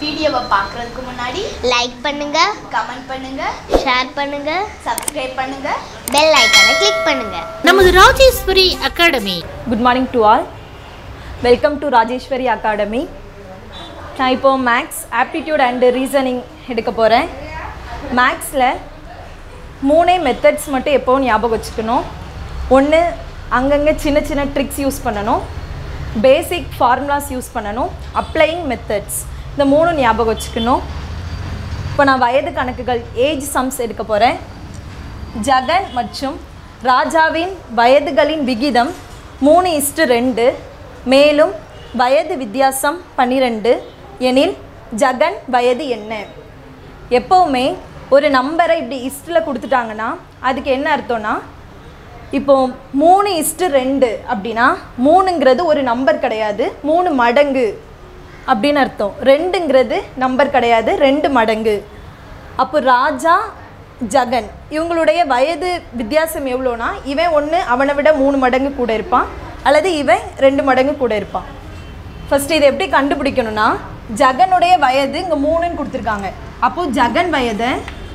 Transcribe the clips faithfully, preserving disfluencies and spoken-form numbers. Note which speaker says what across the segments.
Speaker 1: வீடியோவை பார்க்குறதுக்கு முன்னாடி
Speaker 2: லைக் பண்ணுங்க,
Speaker 1: கமெண்ட் பண்ணுங்க,
Speaker 2: ஷேர் பண்ணுங்க,
Speaker 1: சப்ஸ்கிரைப் பண்ணுங்க,
Speaker 2: பெல் ஐகானை கிளிக் பண்ணுங்க.
Speaker 3: நமது Rajeshwari academy.
Speaker 4: Good morning to all. Welcome to Rajeshwari academy. நான் இப்போ மேக்ஸ் ஆப்டிடியூட் அண்ட் ரீசனிங் எடுக்க போகிறேன். மேக்ஸில் மூணே மெத்தட்ஸ் மட்டும் எப்போவும் ஞாபகம் வச்சுக்கணும். ஒன்று, அங்கங்கே சின்ன சின்ன ட்ரிக்ஸ் யூஸ் பண்ணணும். பேசிக் ஃபார்முலாஸ் யூஸ் பண்ணணும். அப்ளையிங் மெத்தட்ஸ், இந்த மூணு ஞாபகம் வச்சுக்கணும். இப்போ நான் வயது கணக்குகள் ஏஜ் சம்ஸ் எடுக்க போகிறேன். ஜகன் மற்றும் ராஜாவின் வயதுகளின் விகிதம் மூணு இஸ்டு ரெண்டு, மேலும் வயது வித்தியாசம் பன்னிரெண்டு எனில் ஜகன் வயது என்ன? எப்போவுமே ஒரு நம்பரை இப்படி இஸ்டில் கொடுத்துட்டாங்கன்னா அதுக்கு என்ன அர்த்தம்னா, இப்போது மூணு இஸ்டு ரெண்டு அப்படின்னா மூணுங்கிறது ஒரு நம்பர் கிடையாது, மூணு மடங்கு அப்படின்னு அர்த்தம். ரெண்டுங்கிறது நம்பர் கிடையாது, ரெண்டு மடங்கு. அப்போ ராஜா ஜகன் இவங்களுடைய வயது வித்தியாசம் எவ்வளோனா, இவன் ஒன்று அவனை விட மூணு மடங்கு கூட இருப்பான், அல்லது இவன் ரெண்டு மடங்கு கூட இருப்பான். ஃபஸ்ட்டு இதை எப்படி கண்டுபிடிக்கணும்னா, ஜகனுடைய வயது இங்கே மூணுன்னு கொடுத்துருக்காங்க. அப்போது ஜகன் வயதை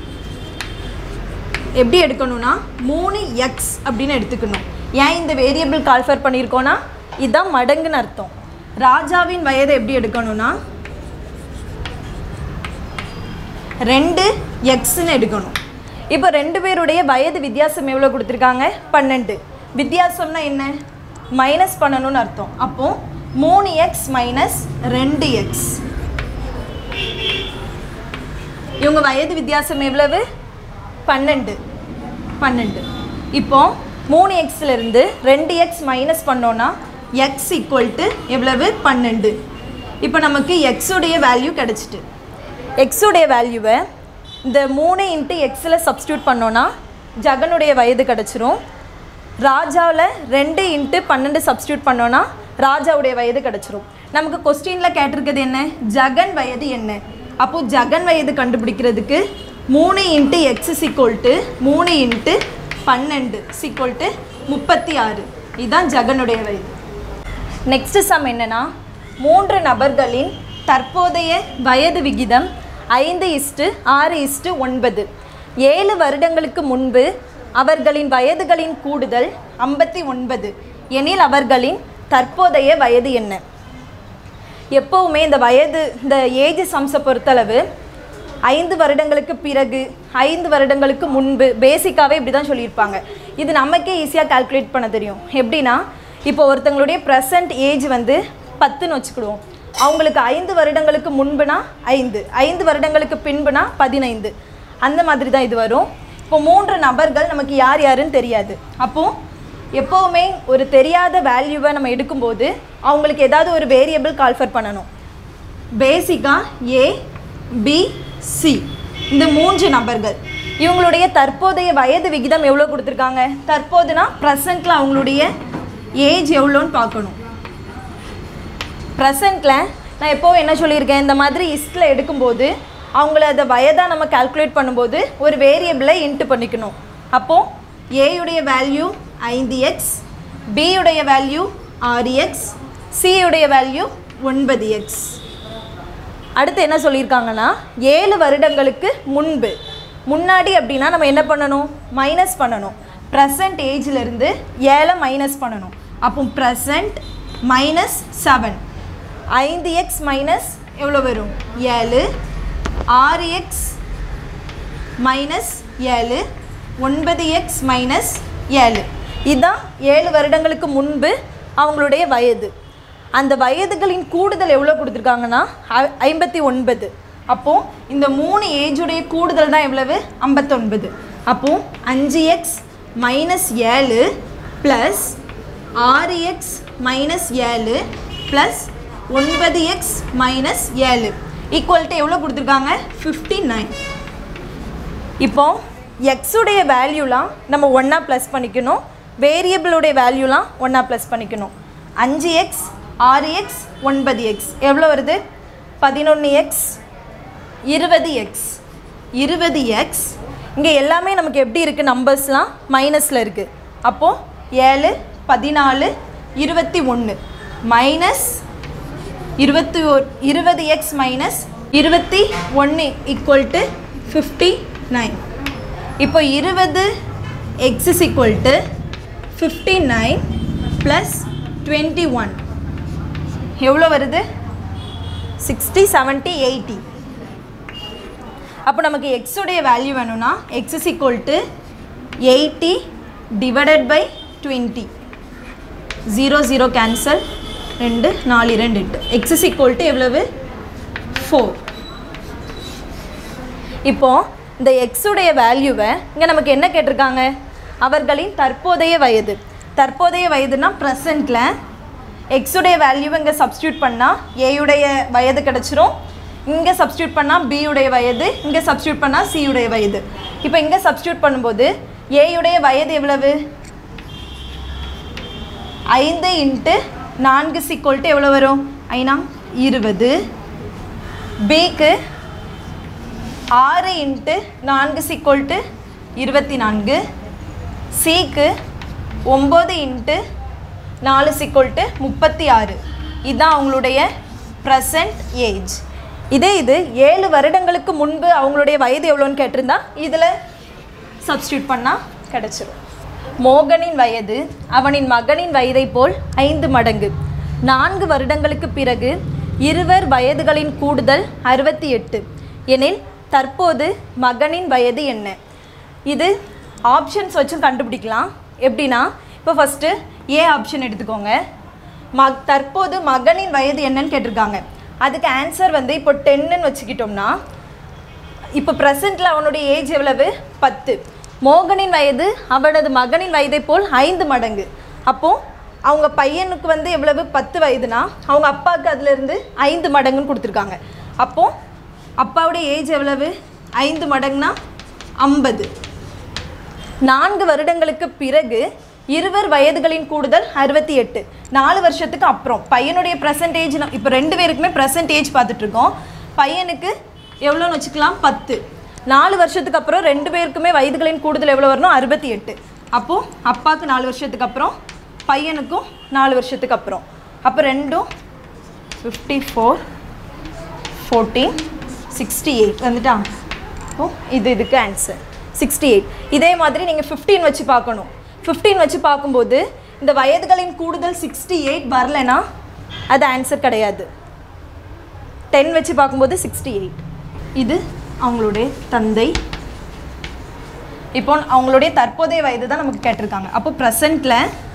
Speaker 4: எப்படி எடுக்கணும்னா மூணு எக்ஸ் அப்படின்னு எடுத்துக்கணும். ஏன் இந்த வேரியபிள் கால்ஃபர் பண்ணியிருக்கோன்னா இதுதான் மடங்குன்னு அர்த்தம். ராஜாவின் வயதை எப்படி எடுக்கணும்னா ரெண்டு எக்ஸ்ன்னு எடுக்கணும். இப்போ ரெண்டு பேருடைய வயது வித்தியாசம் எவ்வளோ கொடுத்துருக்காங்க? பன்னெண்டு. வித்தியாசம்னா என்ன? மைனஸ் பண்ணணும்னு அர்த்தம். அப்போது மூணு எக்ஸ் மைனஸ் ரெண்டு எக்ஸ். இவங்க வயது வித்தியாசம் எவ்வளவு? பன்னெண்டு. பன்னெண்டு. இப்போ மூணு எக்ஸ்லேருந்து ரெண்டு எக்ஸ் மைனஸ் பண்ணோன்னா எக்ஸ் ஈக்குவல் டு எவ்வளவு? பன்னெண்டு. இப்போ நமக்கு எக்ஸுடைய வேல்யூ கிடச்சிட்டு, எக்ஸுடைய வேல்யூவை இந்த மூணு இன்ட்டு எக்ஸில் சப்ஸ்டியூட் பண்ணோன்னா ஜகனுடைய வயது கிடச்சிரும். ராஜாவில் ரெண்டு இன்ட்டு பன்னெண்டு சப்ஸ்டியூட் பண்ணோன்னா ராஜாவுடைய வயது கிடச்சிரும். நமக்கு கொஸ்டினில் கேட்டிருக்கிறது என்ன? ஜகன் வயது என்ன? அப்போது ஜகன் வயது கண்டுபிடிக்கிறதுக்கு மூணு இன்ட்டு எக்ஸ் சிக்கோல் டு மூணு இன்ட்டு பன்னெண்டு சிக்கோல் டு முப்பத்தி ஆறு. இதுதான் ஜகனுடைய வயது. நெக்ஸ்ட் சம் என்னென்னா, மூன்று நபர்களின் தற்போதைய வயது விகிதம் ஐந்து இஸ்டு ஆறு இஸ்டு ஒன்பது. ஏழு வருடங்களுக்கு முன்பு அவர்களின் வயதுகளின் கூடுதல் ஐம்பத்தி ஒன்பது எனில் அவர்களின் தற்போதைய வயது என்ன? எப்போவுமே இந்த வயது இந்த ஏஜ் சம்ஸை பொறுத்தளவு ஐந்து வருடங்களுக்கு பிறகு, ஐந்து வருடங்களுக்கு முன்பு, பேசிக்காகவே இப்படி தான் சொல்லியிருப்பாங்க. இது நமக்கே ஈஸியாக கால்குலேட் பண்ண தெரியும். எப்படின்னா, இப்போ ஒருத்தங்களுடைய ப்ரெசன்ட் ஏஜ் வந்து பத்துன்னு வச்சுக்கிடுவோம். அவங்களுக்கு ஐந்து வருடங்களுக்கு முன்புனா ஐந்து, ஐந்து வருடங்களுக்கு பின்புனா பதினைந்து, அந்த மாதிரி தான் இது வரும். இப்போ மூன்று நபர்கள் நமக்கு யார் யாருன்னு தெரியாது. அப்போது எப்போவுமே ஒரு தெரியாத வேல்யூவை நம்ம எடுக்கும்போது அவங்களுக்கு ஏதாவது ஒரு வேரியபிள் கால்ஃபர் பண்ணணும். பேசிக்காக ஏ பி சி இந்த மூன்று நபர்கள் இவங்களுடைய தற்போதைய வயது விகிதம் எவ்வளோ கொடுத்துருக்காங்க? தற்போதுனா ப்ரெசண்ட்டில் அவங்களுடைய ஏஜ் எவ்வளோன்னு பார்க்கணும். ப்ரெசண்ட்டில் நான் எப்போவும் என்ன சொல்லியிருக்கேன், இந்த மாதிரி இஸ்டில் எடுக்கும்போது அவங்கள அதை வயதாக நம்ம கால்குலேட் பண்ணும்போது ஒரு வேரியபிளை இன்ட்டு பண்ணிக்கணும். அப்போது ஏயுடைய வேல்யூ ஐந்து எக்ஸ், பியுடைய வேல்யூ ஆறு எக்ஸ், சியுடைய வேல்யூ ஒன்பது எக்ஸ். அடுத்து என்ன சொல்லியிருக்காங்கன்னா, ஏழு வருடங்களுக்கு முன்பு, முன்னாடி அப்படின்னா நம்ம என்ன பண்ணணும்? மைனஸ் பண்ணணும். ப்ரெசண்ட் ஏஜ்லேருந்து ஏழை மைனஸ் பண்ணணும். அப்போ ப்ரெசண்ட் மைனஸ் செவன், ஐந்து எக்ஸ் மைனஸ் எவ்வளோ வரும்? ஏழு. ஆறு எக்ஸ் மைனஸ் ஏழு, ஒன்பது எக்ஸ் மைனஸ் ஏழு. இதுதான் ஏழு வருடங்களுக்கு முன்பு அவங்களுடைய வயது. அந்த வயதுகளின் கூடுதல் எவ்வளோ கொடுத்துருக்காங்கன்னா ஐம்பத்தி ஒன்பது. அப்போது இந்த மூணு ஏஜுடைய கூடுதல் தான் எவ்வளவு? ஐம்பத்தொன்பது. அப்போது அஞ்சு எக்ஸ் மைனஸ் ஏழு ப்ளஸ் ஆறு எக்ஸ் மைனஸ் ஏழு ப்ளஸ் ஒன்பது எக்ஸ் மைனஸ் ஏழு ஈக்குவல் டு எவ்வளோ கொடுத்துருக்காங்க? Fifty nine. இப்போது எக்ஸுடைய வேல்யூலாம் நம்ம ஒன்றா ப்ளஸ் பண்ணிக்கணும், வேரியபிளுடைய வேல்யூலாம் ஒன்றா ப்ளஸ் பண்ணிக்கணும். அஞ்சு எக்ஸ் ஆறு எக்ஸ் ஒன்பது எக்ஸ் எவ்வளோ வருது? பதினொன்று எக்ஸ் இருபது எக்ஸ். இருபது எக்ஸ். இங்கே எல்லாமே நமக்கு எப்படி இருக்குது? நம்பர்ஸ்லாம் மைனஸில் இருக்குது. அப்போது ஏழு, பதினாலு, இருபத்தி ஒன்று மைனஸ் இருபத்தி ஒரு இருபது எக்ஸ் மைனஸ் இருபத்தி ஒன்று ஈக்குவல் டு ஃபிஃப்டி நைன். இப்போ இருபது x is equal to fifty nine plus twenty one எவ்வளோ வருது? Sixty seventy eighty. அப்போ நமக்கு எக்ஸுடைய வேல்யூ வேணும்னா x is equal to eighty divided by twenty. Zero zero cancel, ரெண்டு நாலு ரெண்டு எட்டு. எக்ஸ் இஸ் ஈக்குவல் டு எவ்வளவு? ஃபோர். இப்போது இந்த எக்ஸுடைய வேல்யூவை இங்கே நமக்கு என்ன கேட்டிருக்காங்க? அவர்களின் தற்போதைய வயது. தற்போதைய வயதுனா ப்ரெசண்ட்டில் எக்ஸுடைய வேல்யூவை இங்கே சப்ஸ்டியூட் பண்ணால் ஏயுடைய வயது கிடச்சிரும். இங்கே சப்ஸ்டியூட் பண்ணால் பியுடைய வயது, இங்கே சப்ஸ்டியூட் பண்ணால் சியுடைய வயது. இப்போ இங்கே சப்ஸ்டியூட் பண்ணும்போது ஏயுடைய வயது எவ்வளவு? ஐந்து இன்ட்டு நான்கு சிக்கோல்ட்டு எவ்வளோ வரும்? ஐநா இருபது. பிக்கு ஆறு இன்ட்டு நான்கு சிக்கோல்ட்டு இருபத்தி நான்கு. சிக்கு ஒம்பது இன்ட்டு நாலு சிக்கோல்ட்டு முப்பத்தி ஆறு. இதுதான் அவங்களுடைய ப்ரெசண்ட் ஏஜ். இதே இது ஏழு வருடங்களுக்கு முன்பு அவங்களுடைய வயது எவ்வளோன்னு கேட்டிருந்தா இதில் சப்ஸ்டியூட் பண்ணால் கிடச்சிரும். மோகனின் வயது அவனின் மகனின் வயதை போல் ஐந்து மடங்கு. நான்கு வருடங்களுக்கு பிறகு இருவர் வயதுகளின் கூடுதல் அறுபத்தி எட்டு எனில் தற்போது மகனின் வயது என்ன? இது ஆப்ஷன்ஸ் வச்சும் கண்டுபிடிக்கலாம். எப்படின்னா இப்போ ஃபஸ்ட்டு ஏ ஆப்ஷன் எடுத்துக்கோங்க. மக் தற்போது மகனின் வயது என்னன்னு கேட்டிருக்காங்க. அதுக்கு ஆன்சர் வந்து இப்போ டென்னுன்னு வச்சுக்கிட்டோம்னா இப்போ ப்ரெசண்ட்டில் அவனுடைய ஏஜ் எவ்வளவு? பத்து. மோகனின் வயது அவனது மகனின் வயதை போல் ஐந்து மடங்கு. அப்போது அவங்க பையனுக்கு வந்து எவ்வளவு? பத்து வயதுனா அவங்க அப்பாவுக்கு அதிலேருந்து ஐந்து மடங்குன்னு கொடுத்துருக்காங்க. அப்போது அப்பாவுடைய ஏஜ் எவ்வளவு? ஐந்து மடங்குனா ஐம்பது. நான்கு வருடங்களுக்கு பிறகு இருவர் வயதுகளின் கூடுதல் அறுபத்தி எட்டு. நாலு வருஷத்துக்கு அப்புறம் பையனுடைய ப்ரெசன்டேஜ் இப்போ ரெண்டு பேருக்குமே ப்ரெசன்டேஜ் பார்த்துட்ருக்கோம். பையனுக்கு எவ்வளோன்னு வச்சுக்கலாம்? பத்து. நாலு வருஷத்துக்கு அப்புறம் ரெண்டு பேருக்குமே வயதுகளின் கூடுதல் எவ்வளோ வரணும்? அறுபத்தி எட்டு. அப்போது அப்பாவுக்கு நாலு வருஷத்துக்கு அப்புறம் பையனுக்கும் நாலு வருஷத்துக்கு அப்புறம். அப்போ ரெண்டும் fifty four fourteen sixty eight வந்துட்டா? ஓ இது இதுக்கு ஆன்சர் சிக்ஸ்டி எயிட். இதே மாதிரி நீங்கள் ஃபிஃப்டீன் வச்சு பார்க்கணும். ஃபிஃப்டீன் வச்சு பார்க்கும்போது இந்த வயதுகளின் கூடுதல் சிக்ஸ்டி எயிட் வரலைன்னா அது ஆன்சர் கிடையாது. டென் வச்சு பார்க்கும்போது சிக்ஸ்டி எயிட். இது அவங்களுடைய தந்தை. இப்போ அவங்களுடைய தற்போதைய வயது தான் நமக்கு கேட்டிருக்காங்க. அப்போ ப்ரெசண்ட்டில்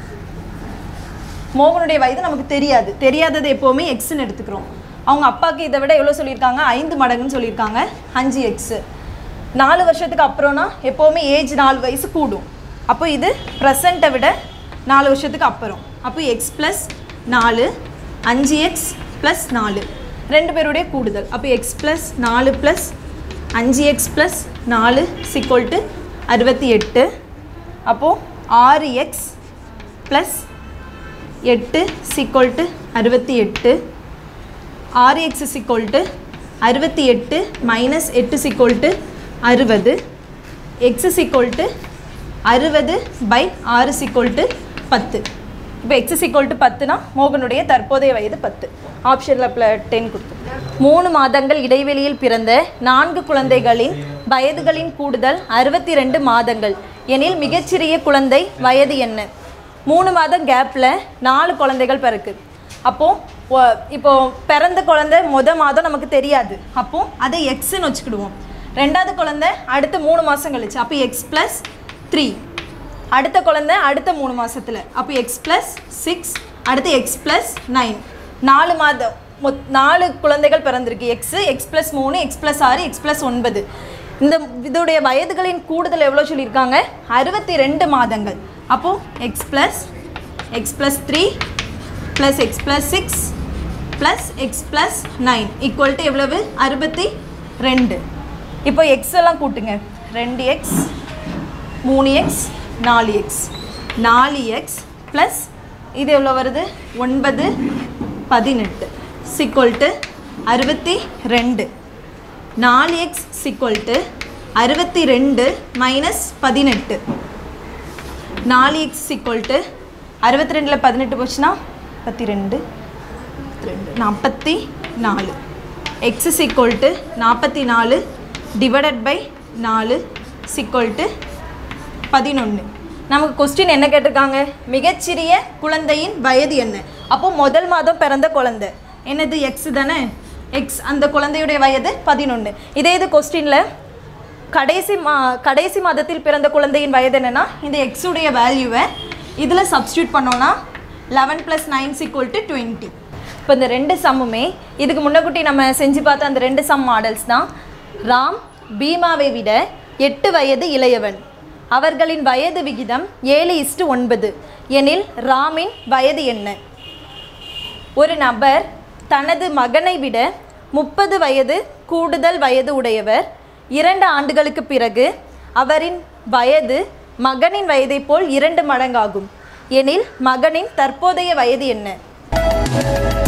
Speaker 4: மோகனுடைய வயது நமக்கு தெரியாது. தெரியாதது எப்போவுமே எக்ஸ்ன்னு எடுத்துக்கிறோம். அவங்க அப்பாவுக்கு இதை விட எவ்வளோ சொல்லியிருக்காங்க? ஐந்து மடங்குன்னு சொல்லியிருக்காங்க. அஞ்சு எக்ஸு. நாலு வருஷத்துக்கு அப்புறம்னா எப்போவுமே ஏஜ் நாலு வயசு கூடும். அப்போ இது ப்ரெசண்ட்டை விட நாலு வருஷத்துக்கு அப்புறம். அப்போ எக்ஸ் ப்ளஸ் நாலு, அஞ்சு எக்ஸ் ப்ளஸ் நாலு, ரெண்டு பேருடைய கூடுதல். அப்போ எக்ஸ் ப்ளஸ் நாலு ப்ளஸ் அஞ்சு எக்ஸ் ப்ளஸ் நாலு சிக்கோல்ட்டு அறுபத்தி எட்டு. அப்போது ஆறு எக்ஸ் ப்ளஸ் எட்டு சிக்கோல்ட்டு அறுபத்தி எட்டு. ஆறு எக்ஸ் சிக்கோல்ட்டு அறுபத்தி எட்டு மைனஸ் எட்டு சிக்கோல்ட்டு அறுபது. எக்ஸ் சிக்கோல்ட்டு அறுபது பை ஆறு சிக்கோல்ட்டு பத்து. இப்போ எக்ஸ் சிக்கோல்ட்டு பத்துனா மோகனுடைய தற்போதைய வயது பத்து. ஆப்ஷனில் ப்ள டென் கொடுத்து. மூணு மாதங்கள் இடைவெளியில் பிறந்த நான்கு குழந்தைகளின் வயதுகளின் கூடுதல் அறுபத்தி ரெண்டு மாதங்கள் எனில் மிகச்சிறிய குழந்தை வயது என்ன? மூணு மாதம் கேப்பில் நாலு குழந்தைகள் பிறகு. அப்போது இப்போது பிறந்த குழந்தை மொதல் மாதம் நமக்கு தெரியாது. அப்போது அதை எக்ஸ்ன்னு வச்சுக்கிடுவோம். ரெண்டாவது குழந்தை அடுத்த மூணு மாதம் கழிச்சு. அப்போ எக்ஸ் ப்ளஸ் த்ரீ. அடுத்த குழந்தை அடுத்த மூணு மாதத்தில். அப்போ எக்ஸ் ப்ளஸ் சிக்ஸ். அடுத்து எக்ஸ் ப்ளஸ் நைன். நாலு மாதம் மொத் நாலு குழந்தைகள் பிறந்திருக்கு. எக்ஸு எக்ஸ் ப்ளஸ் மூணு, எக்ஸ் ப்ளஸ் ஆறு, எக்ஸ் ப்ளஸ் ஒன்பது. இந்த இதோடைய வயதுகளின் கூடுதல் எவ்வளோ சொல்லியிருக்காங்க? அறுபத்தி ரெண்டு மாதங்கள். அப்போது x plus x plus three plus x plus six plus x plus nine equal to எவ்வளவு? அறுபத்தி ரெண்டு. இப்போ எக்ஸ் எல்லாம் கூட்டுங்க. ரெண்டு எக்ஸ், மூணு எக்ஸ், நாலு எக்ஸ். நாலு எக்ஸ் ப்ளஸ் இது எவ்வளோ வருது? ஒன்பது பதினெட்டு சிக்கோல்ட்டு அறுபத்தி ரெண்டு. நாலு எக்ஸ் சிக்கோல்ட்டு அறுபத்தி ரெண்டு மைனஸ் பதினெட்டு. நாலு எக்ஸ் சிக்கோல்ட்டு அறுபத்தி ரெண்டில் பதினெட்டு போச்சுன்னா முப்பத்தி ரெண்டு ரெண்டு நாற்பத்தி நாலு. எக்ஸ் இஸ் ஈக்குவல் டு நாற்பத்தி நாலு டிவைடட் பை நாலு ஈக்குவல் டு பதினொன்று. நமக்கு கொஸ்டின் என்ன கேட்டிருக்காங்க? மிகச்சிறிய குழந்தையின் வயது என்ன? அப்போது முதல் மாதம் பிறந்த குழந்தை என்னது? எக்ஸ் தானே. எக்ஸ் அந்த குழந்தையுடைய வயது பதினொன்று. இதே இது கொஸ்டினில் கடைசி மா கடைசி மாதத்தில் பிறந்த குழந்தையின் வயது என்னென்னா இந்த எக்ஸுடைய வேல்யூவை இதில் சப்ஸ்டியூட் பண்ணோன்னா eleven plus nine equal to twenty. இப்போ இந்த ரெண்டு சம்முமே இதுக்கு முன்னக்குட்டி நம்ம செஞ்சு பார்த்த அந்த ரெண்டு சம் மாடல்ஸ் தான். ராம் பீமாவை விட எட்டு வயது இளையவன். அவர்களின் வயது விகிதம் ஏழு இஸ்டு ஒன்பது எனில் ராமின் வயது என்ன? ஒரு நபர் தனது மகனை விட முப்பது வயது கூடுதல் வயது உடையவர். இரண்டு ஆண்டுகளுக்கு பிறகு அவரின் வயது மகனின் வயதை போல் இரண்டு மடங்காகும் எனில் மகனின் தற்போதைய வயது என்ன?